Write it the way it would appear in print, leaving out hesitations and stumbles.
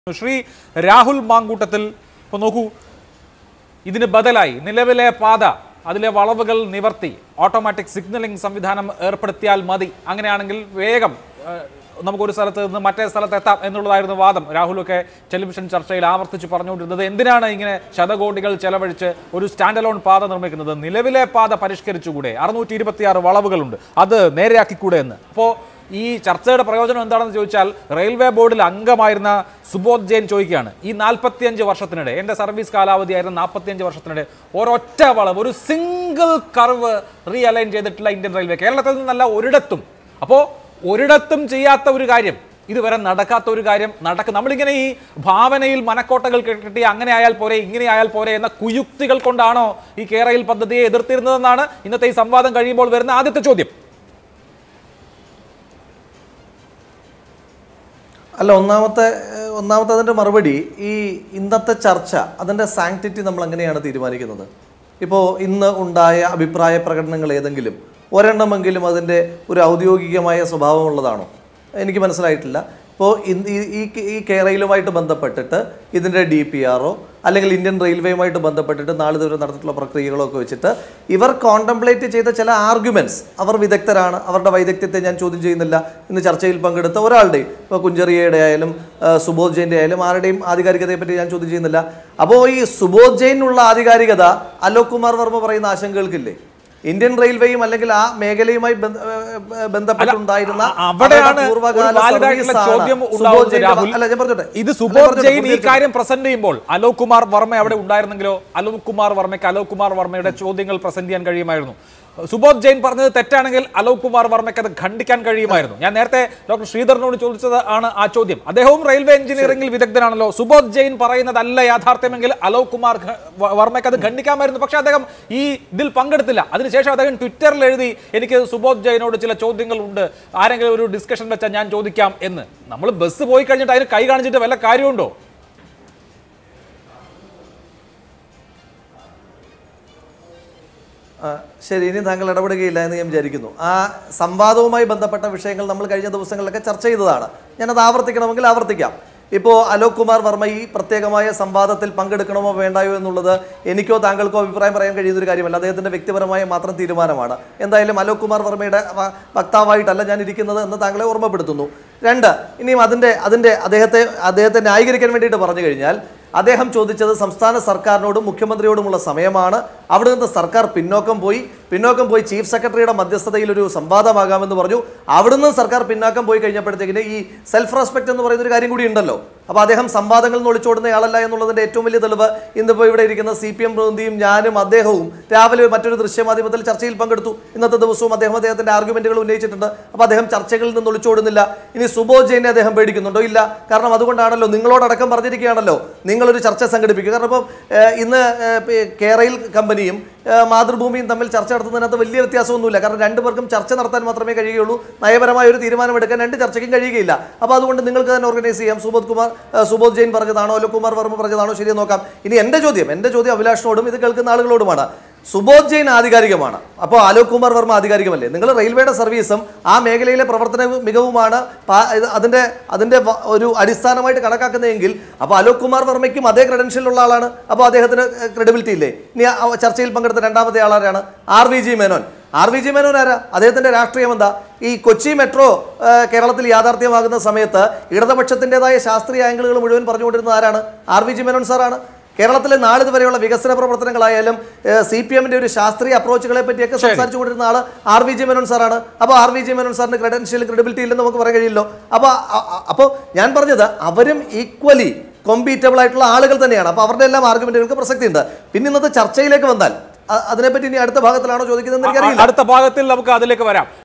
ശ്രീ രാഹുൽ മാങ്കൂട്ടത്തിൽ ഇപ്പോൾ നോക്കൂ, ഇതിന് ബദലായി നിലവിലെ പാത അതിലെ വളവുകൾ നിവർത്തി ഓട്ടോമാറ്റിക് സിഗ്നലിംഗ് സംവിധാനം ഏർപ്പെടുത്തിയാൽ മതി. അങ്ങനെയാണെങ്കിൽ വേഗം നമുക്കൊരു സ്ഥലത്ത് നിന്ന് മറ്റേ സ്ഥലത്ത് എത്താം എന്നുള്ളതായിരുന്നു വാദം. രാഹുലൊക്കെ ടെലിവിഷൻ ചർച്ചയിൽ ആവർത്തിച്ച് പറഞ്ഞുകൊണ്ടിരുന്നത് എന്തിനാണ് ഇങ്ങനെ ശതകോടികൾ ചെലവഴിച്ച് ഒരു സ്റ്റാൻഡ് അലോൺ പാത നിർമ്മിക്കുന്നത്? നിലവിലെ പാത പരിഷ്കരിച്ചുകൂടെ? 626 വളവുകളുണ്ട്, അത് നേരെയാക്കിക്കൂടെ എന്ന്. അപ്പോൾ ഈ ചർച്ചയുടെ പ്രയോജനം എന്താണെന്ന് ചോദിച്ചാൽ റെയിൽവേ ബോർഡിൽ അംഗമായിരുന്ന സുബോധ് ജെയിൻ ചോദിക്കുകയാണ്, ഈ 45 വർഷത്തിനിടെ, എൻ്റെ സർവീസ് കാലാവധിയായിരുന്ന 45 വർഷത്തിനിടെ ഒരൊറ്റ വളവ്, ഒരു സിംഗിൾ കർവ് റീഅലൈൻ ചെയ്തിട്ടില്ല ഇന്ത്യൻ റെയിൽവേ, കേരളത്തിൽ നിന്നല്ല ഒരിടത്തും. അപ്പോൾ ഒരിടത്തും ചെയ്യാത്ത ഒരു കാര്യം, ഇതുവരെ നടക്കാത്ത ഒരു കാര്യം നമ്മളിങ്ങനെ ഈ ഭാവനയിൽ മനക്കോട്ടകൾ കെട്ടി അങ്ങനെ ആയാൽ പോരെ ഇങ്ങനെ ആയാൽ പോരെ എന്ന കുയുക്തികൾ കൊണ്ടാണോ ഈ കേരയിൽ പദ്ധതിയെ എതിർത്തിരുന്നതെന്നാണ് ഇന്നത്തെ ഈ സംവാദം കഴിയുമ്പോൾ വരുന്ന ആദ്യത്തെ ചോദ്യം. അല്ല, ഒന്നാമത്തെ അതിൻ്റെ മറുപടി, ഈ ഇന്നത്തെ ചർച്ച അതിൻ്റെ സാങ്ക്ടിറ്റി നമ്മൾ എങ്ങനെയാണ് തീരുമാനിക്കുന്നത്? ഇപ്പോൾ ഇന്ന് ഉണ്ടായ അഭിപ്രായ പ്രകടനങ്ങൾ ഏതെങ്കിലും ഒരെണ്ണമെങ്കിലും അതിൻ്റെ ഒരു ഔദ്യോഗികമായ സ്വഭാവമുള്ളതാണോ? എനിക്ക് മനസ്സിലായിട്ടില്ല. ഇപ്പോൾ ഈ കേരളയിലുമായിട്ട് ബന്ധപ്പെട്ടിട്ട് ഇതിൻ്റെ DPRO അല്ലെങ്കിൽ ഇന്ത്യൻ റെയിൽവേയുമായിട്ട് ബന്ധപ്പെട്ടിട്ട് നാളിതുവരെ നടത്തിയിട്ടുള്ള പ്രക്രിയകളൊക്കെ വെച്ചിട്ട് ഇവർ കോണ്ടംപ്ലേറ്റ് ചെയ്ത ചില ആർഗ്യുമെൻറ്റ്സ്, അവർ വിദഗ്ധരാണ്, അവരുടെ വൈദഗ്ധ്യത്തെ ഞാൻ ചോദ്യം ചെയ്യുന്നില്ല. ഇന്ന് ചർച്ചയിൽ പങ്കെടുത്ത ഒരാളുടെയും, ഇപ്പോൾ കുഞ്ചറിയയുടെ ആയാലും സുബോധ് ജെയിൻ്റെ ആയാലും ആരുടെയും ആധികാരികതയെ പറ്റി ഞാൻ ചോദ്യം ചെയ്യുന്നില്ല. അപ്പോൾ ഈ സുബോധ് ജെയിനുള്ള ആധികാരികത അലോക് കുമാർ വർമ്മ പറയുന്ന ആശങ്കകൾക്കില്ലേ? ഇന്ത്യൻ റെയിൽവേയും അല്ലെങ്കിൽ ആ മേഖലയുമായി ബന്ധപ്പെട്ടുണ്ടായിരുന്ന ഇത് സുബോധ് ജെയിൻ ഈ കാര്യം പ്രസന്റ് ചെയ്യുമ്പോൾ അലോക് കുമാർ വർമ്മ അവിടെ ഉണ്ടായിരുന്നെങ്കിലോ അലോക് കുമാർ വർമ്മയുടെ ചോദ്യങ്ങൾ പ്രസന്റ് ചെയ്യാൻ കഴിയുമായിരുന്നു. സുബോധ് ജെയിൻ പറഞ്ഞത് തെറ്റാണെങ്കിൽ അലോക് കുമാർ വർമ്മയ്ക്ക് അത് ഖണ്ഡിക്കാൻ കഴിയുമായിരുന്നു. ഞാൻ നേരത്തെ ഡോക്ടർ ശ്രീധരനോട് ചോദിച്ചത് ആണ് ആ ചോദ്യം. അദ്ദേഹവും റെയിൽവേ എഞ്ചിനീയറിംഗിൽ വിദഗ്ധനാണല്ലോ. സുബോധ് ജെയിൻ പറയുന്നതല്ല യാഥാർത്ഥ്യമെങ്കിൽ അലോക് കുമാർ വർമ്മയ്ക്ക് അത് ഖണ്ഡിക്കാമായിരുന്നു. പക്ഷെ അദ്ദേഹം ഈ ഇതിൽ പങ്കെടുത്തില്ല. അതിനുശേഷം അദ്ദേഹം ട്വിറ്ററിൽ എഴുതി, എനിക്ക് സുബോധ് ജെയിനോട് ചില ചോദ്യങ്ങൾ ഉണ്ട്, ആരെങ്കിലും ഒരു ഡിസ്കഷൻ വെച്ചാൽ ഞാൻ ചോദിക്കാം എന്ന്. നമ്മൾ ബസ് പോയി കഴിഞ്ഞിട്ട് അതിന് കൈ കാണിച്ചിട്ട് വല്ല കാര്യമുണ്ടോ? ശരി, ഇനി താങ്കൾ ഇടപെടുകയില്ല എന്ന് ഞാൻ വിചാരിക്കുന്നു. ആ സംവാദവുമായി ബന്ധപ്പെട്ട വിഷയങ്ങൾ നമ്മൾ കഴിഞ്ഞ ദിവസങ്ങളിലൊക്കെ ചർച്ച ചെയ്തതാണ്. ഞാനത് ആവർത്തിക്കണമെങ്കിൽ ആവർത്തിക്കാം. ഇപ്പോൾ അലോക് കുമാർ വർമ്മ ഈ പ്രത്യേകമായ സംവാദത്തിൽ പങ്കെടുക്കണമോ വേണ്ടായോ എന്നുള്ളത് എനിക്കോ താങ്കൾക്കോ അഭിപ്രായം പറയാൻ കഴിയുന്നൊരു കാര്യമല്ല. അദ്ദേഹത്തിൻ്റെ വ്യക്തിപരമായ മാത്രം തീരുമാനമാണ്. എന്തായാലും അലോക് കുമാർ വർമ്മയുടെ വക്താവായിട്ടല്ല ഞാൻ ഇരിക്കുന്നത് എന്ന് താങ്കളെ ഓർമ്മപ്പെടുത്തുന്നു. രണ്ട്, ഇനിയും അദ്ദേഹത്തെ ന്യായീകരിക്കാൻ വേണ്ടിയിട്ട് പറഞ്ഞു കഴിഞ്ഞാൽ, അദ്ദേഹം ചോദിച്ചത് സംസ്ഥാന സർക്കാരിനോടും മുഖ്യമന്ത്രിയോടുമുള്ള സമയമാണ്. അവിടെ നിന്ന് സർക്കാർ പിന്നോക്കം പോയി ചീഫ് സെക്രട്ടറിയുടെ മധ്യസ്ഥതയിൽ ഒരു സംവാദമാകാമെന്ന് പറഞ്ഞു. അവിടുന്ന് സർക്കാർ പിന്നാക്കം പോയി കഴിഞ്ഞപ്പോഴത്തേക്കിന് ഈ സെൽഫ് റെസ്പെക്ട് എന്ന് പറയുന്നൊരു കാര്യം കൂടി ഉണ്ടല്ലോ. അപ്പോൾ അദ്ദേഹം സംവാദങ്ങളിൽ നിന്ന് ഒളിച്ചോടുന്നയാളല്ല എന്നുള്ളതിൻ്റെ ഏറ്റവും വലിയ തെളിവ് ഇന്നിപ്പോൾ ഇവിടെ ഇരിക്കുന്ന CPM പ്രതിനിധിയും ഞാനും അദ്ദേഹവും രാവിലെ മറ്റൊരു ദൃശ്യമാധ്യമത്തിൽ ചർച്ചയിൽ പങ്കെടുത്തു. ഇന്നത്തെ ദിവസവും അദ്ദേഹത്തിൻ്റെ ആർഗ്യുമെന്റുകൾ ഉന്നയിച്ചിട്ടുണ്ട്. അപ്പോൾ അദ്ദേഹം ചർച്ചകളിൽ നിന്ന് ഒളിച്ചോടുന്നില്ല. ഇനി സുബോധ് ജെയിനെ അദ്ദേഹം പേടിക്കുന്നുണ്ടോ? ഇല്ല. കാരണം അതുകൊണ്ടാണല്ലോ നിങ്ങളോടക്കം പറഞ്ഞിരിക്കുകയാണല്ലോ നിങ്ങളൊരു ചർച്ച സംഘടിപ്പിക്കുക. കാരണം ഇപ്പം ഇന്ന് കേരയിൽ കമ്പനിയും മാതൃഭൂമിയും തമ്മിൽ ചർച്ച നടത്തുന്നതിനകത്ത് വലിയ വ്യത്യാസമൊന്നുമില്ല. കാരണം രണ്ടുപേർക്കും ചർച്ച നടത്താൻ മാത്രമേ കഴിയുകയുള്ളൂ. നയപരമായ ഒരു തീരുമാനമെടുക്കാൻ രണ്ട് ചർച്ചയ്ക്കും കഴിയുകയില്ല. അപ്പോൾ അതുകൊണ്ട് നിങ്ങൾക്ക് തന്നെ ഓർഗനൈസ് ചെയ്യാം. സുബോധ് ജെയിൻ പറഞ്ഞതാണോ അലോക് കുമാർ വർമ്മ പറഞ്ഞതാണോ ശരിയെന്ന് നോക്കാം. ഇനി എൻ്റെ ചോദ്യം അഭിലാഷിനോടും ഇത് കേൾക്കുന്ന ആളുകളോടുമാണ്. സുബോധ് ജെയിൻ ആധികാരികമാണ്, അപ്പോൾ അലോക് കുമാർ വർമ്മ ആധികാരികമല്ലേ? നിങ്ങൾ റെയിൽവേയുടെ സർവീസും ആ മേഖലയിലെ പ്രവർത്തന മികവുമാണ് അതിൻ്റെ ഒരു അടിസ്ഥാനമായിട്ട് കണക്കാക്കുന്നതെങ്കിൽ അപ്പോൾ അലോക് കുമാർ വർമ്മയ്ക്കും അതേ ക്രെഡൻഷ്യലുള്ള ആളാണ്. അപ്പോൾ അദ്ദേഹത്തിന് ക്രെഡിബിലിറ്റി ഇല്ലേ? ഇനി ചർച്ചയിൽ പങ്കെടുത്ത രണ്ടാമത്തെ ആളാരാണ്? RVG മേനോൻ. RVG മേനോൻ ആരാ? അദ്ദേഹത്തിൻ്റെ രാഷ്ട്രീയം എന്താ? ഈ കൊച്ചി മെട്രോ കേരളത്തിൽ യാഥാർത്ഥ്യമാകുന്ന സമയത്ത് ഇടതുപക്ഷത്തിൻ്റെതായ ശാസ്ത്രീയ ആംഗിളുകൾ മുഴുവൻ പറഞ്ഞുകൊണ്ടിരുന്നത് ആരാണ്? RVG മേനോൻ സാറാണ്. കേരളത്തിലെ നാളിതുവരെയുള്ള വികസന പ്രവർത്തനങ്ങളായാലും CPMന്റെ ഒരു ശാസ്ത്രീയ അപ്രോച്ചുകളെ പറ്റിയൊക്കെ സംസാരിച്ചു കൊണ്ടിരുന്ന ആള് RVG മേനോൻ സാറാണ്. അപ്പോൾ RVG മേനോൻ സാറിന് ക്രെഡിബിലിറ്റി ഇല്ലെന്ന് നമുക്ക് പറയാൻ കഴിയില്ലോ. അപ്പോൾ ഞാൻ പറഞ്ഞത് അവരും ഈക്വലി കോമ്പീറ്റബിൾ ആയിട്ടുള്ള ആളുകൾ തന്നെയാണ്. അപ്പോൾ അവരുടെ എല്ലാം ആർഗ്യുമെന്റുകൾക്ക് പ്രസക്തി ഉണ്ട്. പിന്നെ ഇന്നത്തെ ചർച്ചയിലേക്ക് വന്നാൽ അതിനെപ്പറ്റി ഇനി അടുത്ത ഭാഗത്തിലാണോ ചോദിക്കുന്നത്? അടുത്ത ഭാഗത്തിൽ നമുക്ക് അതിലേക്ക് വരാം.